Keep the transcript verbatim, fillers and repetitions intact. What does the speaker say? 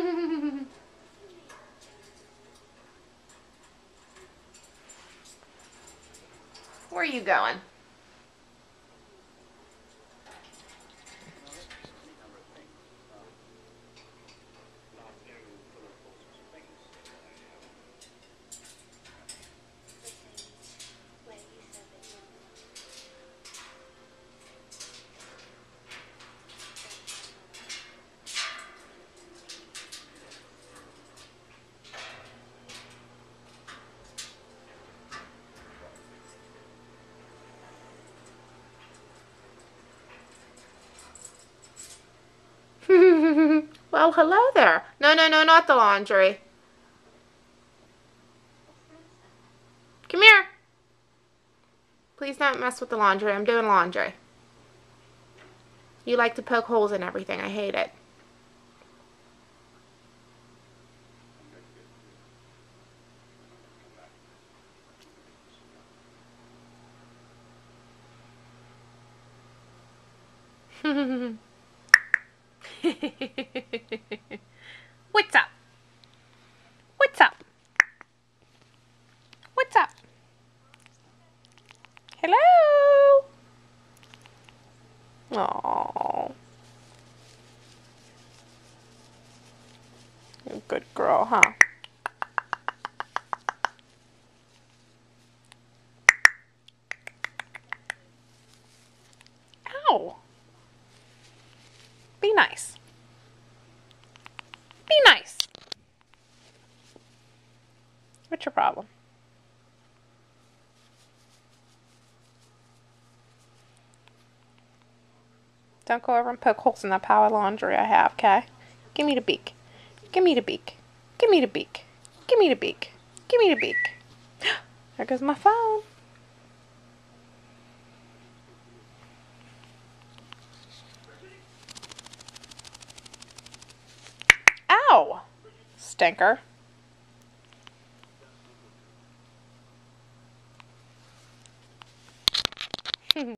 Where are you going? Well, hello there. No, no, no, not the laundry. Come here. Please don't mess with the laundry. I'm doing laundry. You like to poke holes in everything. I hate it. What's up? What's up? What's up? Hello? Aww. Good girl, huh? Ow. Be nice. Be nice. What's your problem? Don't go over and poke holes in that pile of laundry I have, okay? Give me the beak. Give me the beak. Give me the beak. Give me the beak. Give me the beak. There goes my phone. Ow! Stinker.